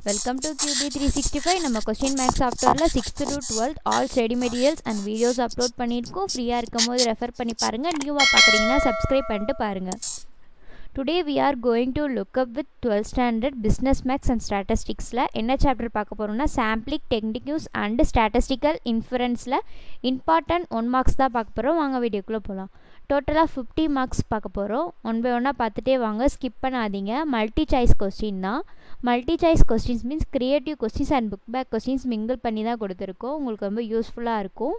Welcome to QB365. நம்ம question max softwareல 6th to 12th all study materials and videos upload பண்ணிருக்கோம். ஃப்ரீயா இருக்கும்போது refer பண்ணி பாருங்க. நியூவா பார்க்கறீங்கன்னா subscribe பண்ணிட்டு பாருங்க. Today we are going to look up with 12th standard business max and statisticsல என்ன chapter பார்க்க போறோம்னா sampling techniques and statistical inferenceல important 1 marks தான் பார்க்க போறோம். வாங்க வீடியோக்குள்ள போலாம். டோட்டலா 50 marks பார்க்க போறோம். ஒன் பை ஒன்னா பார்த்துட்டே வாங்க, ஸ்கிப் பண்ணாதீங்க. மல்டி சாய்ஸ் क्वेश्चन தான். Multi choice questions means creative questions and book back questions mingle பண்ணி தான் கொடுத்திருக்கோம். உங்களுக்கு ரொம்ப யூஸ்ஃபுல்லா இருக்கும்.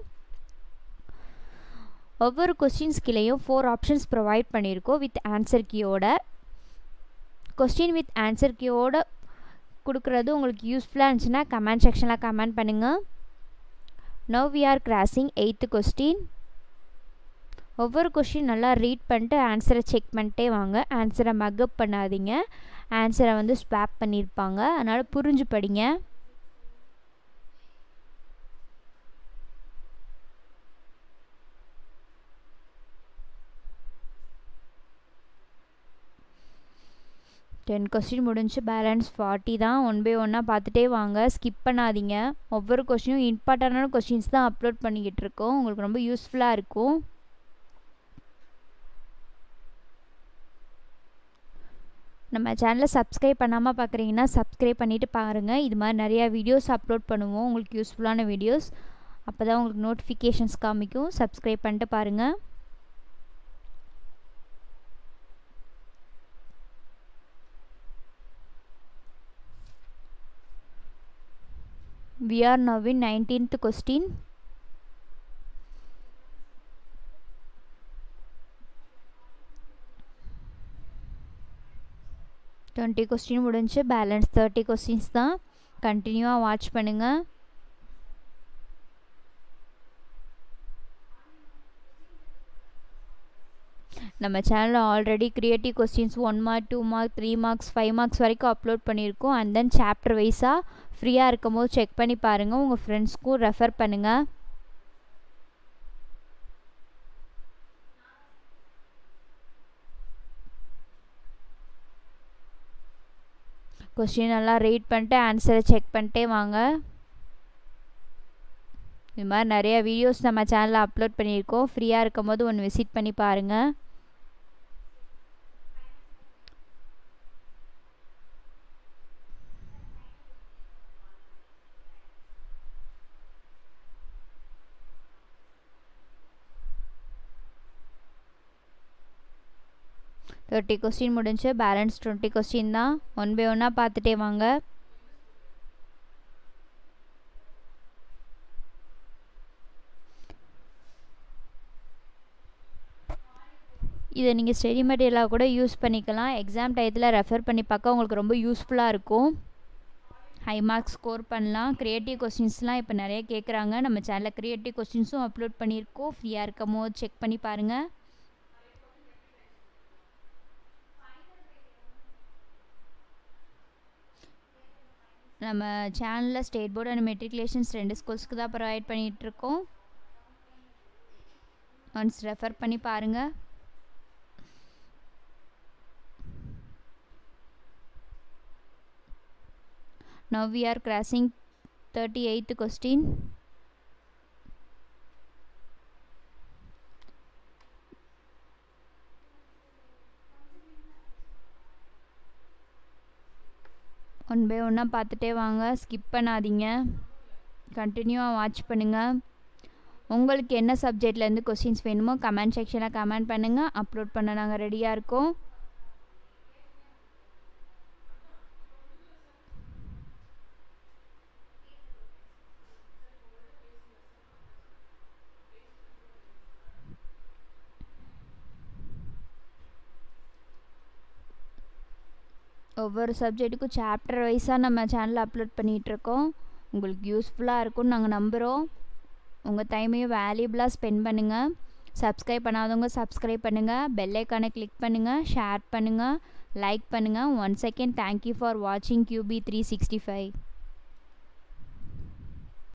ஒவ்வொரு क्वेश्चंस கீழேயும் 4 ஆப்ஷன்ஸ் ப்ரொவைட் பண்ணியிருக்கோம் வித் ஆன்சர் கீயோட. क्वेश्चन வித் ஆன்சர் கீயோட கொடுக்கிறது உங்களுக்கு யூஸ்ஃபுல்லா இருந்துச்சுன்னா கமெண்ட் செக்ஷன்ல கமெண்ட் பண்ணுங்க. Now we are crossing 8th question. ஒவ்வொரு क्वेश्चन நல்லா ரீட் பண்ணிட்டு ஆன்சரை செக் பண்ணிட்டே வாங்க. ஆன்சரை மக்கப் பண்ணாதீங்க. ஆன்சரை வந்து ஸ்வாப் பண்ணியிருப்பாங்க, அதனால புரிஞ்சு படிங்க. டென் கொஸ்டின் முடிஞ்சு பேலன்ஸ் 40 தான். ஒன் பை ஒன்னாக பார்த்துட்டே வாங்க, ஸ்கிப் பண்ணாதீங்க. ஒவ்வொரு கொஸ்டினும் இம்பார்ட்டண்டான கொஸ்டின்ஸ் தான் அப்லோட் பண்ணிக்கிட்டு இருக்கோம். உங்களுக்கு ரொம்ப யூஸ்ஃபுல்லாக இருக்கும். நம்ம சேனலை சப்ஸ்கிரைப் பண்ணாமல் பார்க்குறீங்கன்னா சப்ஸ்கிரைப் பண்ணிவிட்டு பாருங்கள். இது மாதிரி நிறையா வீடியோஸ் அப்லோட் பண்ணுவோம், உங்களுக்கு யூஸ்ஃபுல்லான வீடியோஸ். அப்போ தான் உங்களுக்கு நோட்டிஃபிகேஷன்ஸ் காமிக்கும். சப்ஸ்கிரைப் பண்ணிட்டு பாருங்கள். We are now in 19th question. Twenty question முடிஞ்சு பேலன்ஸ் 30 கொஸ்டின்ஸ் தான். கண்டினியூவாக வாட்ச் பண்ணுங்கள். நம்ம சேனலில் already creative questions 1 mark 2 mark 3 marks 5 marks வரைக்கும் அப்லோட் பண்ணியிருக்கோம். அண்ட் தென் சாப்டர் வைஸாக ஃப்ரீயாக இருக்கும் போது செக் பண்ணி பாருங்கள். உங்கள் ஃப்ரெண்ட்ஸ்க்கும் ரெஃபர் பண்ணுங்கள். கொஸ்டின் நல்லா ரீட் பண்ணிட்டு ஆன்சரை செக் பண்ணிட்டே வாங்க. இது மாதிரி நிறைய வீடியோஸ் நம்ம சேனலில் அப்லோட் பண்ணியிருக்கோம். ஃப்ரீயாக இருக்கும் போது ஒன்று விசிட் பண்ணி பாருங்கள். தேர்ட்டி கொஸ்டின் முடிஞ்சு பேலன்ஸ் 20 கொஸ்டின் தான். ஒன் பை ஒன்னாக பார்த்துட்டே வாங்க. இதை நீங்கள் ஸ்டடி மெட்டீரியலாக கூட யூஸ் பண்ணிக்கலாம். எக்ஸாம் டயத்தில் ரெஃபர் பண்ணி பார்க்க உங்களுக்கு ரொம்ப யூஸ்ஃபுல்லாக இருக்கும். ஹை மார்க்ஸ் ஸ்கோர் பண்ணலாம். க்ரியேட்டிவ் கொஸ்டின்ஸ்லாம் இப்போ நிறைய கேட்குறாங்க. நம்ம சேனலில் க்ரியேட்டிவ் கொஸ்டின்ஸும் அப்லோட் பண்ணியிருக்கோம். ஃப்ரீயாக இருக்கும் போது செக் பண்ணி பாருங்கள். நம்ம சேனலில் ஸ்டேட் போர்டு அண்ட் மெட்ரிகுலேஷன்ஸ் 2 ஸ்கூல்ஸ்க்கு தான் ப்ரொவைட் பண்ணிகிட்ருக்கோம். ஒன்ஸ் ரெஃபர் பண்ணி பாருங்கள். Now we are crossing 38th question. One by ஒன்னாக பார்த்துட்டே வாங்க, ஸ்கிப் பண்ணாதீங்க. கண்டினியூவாக வாட்ச் பண்ணுங்கள். உங்களுக்கு என்ன சப்ஜெக்ட்லேருந்து கொஸ்டின்ஸ் வேணுமோ கமெண்ட் செக்ஷனில் கமெண்ட் பண்ணுங்கள். அப்லோட் பண்ண நாங்கள் ரெடியாக இருக்கோம். ஒவ்வொரு சப்ஜெக்ட்டுக்கும் சாப்டர் வைஸாக நம்ம சேனலில் அப்லோட் பண்ணிகிட்ருக்கோம். உங்களுக்கு யூஸ்ஃபுல்லாக இருக்கும்னு நாங்கள் நம்புகிறோம். உங்கள் டைமையும் வேல்யூபிளாக ஸ்பெண்ட் பண்ணுங்கள். சப்ஸ்கிரைப் பண்ணாதவங்க சப்ஸ்கிரைப் பண்ணுங்கள். பெல் ஐக்கானை கிளிக் பண்ணுங்கள். ஷேர் பண்ணுங்கள். லைக் பண்ணுங்கள். ஒன்ஸ் அகெயின் தேங்க்யூ ஃபார் வாட்சிங் QB365.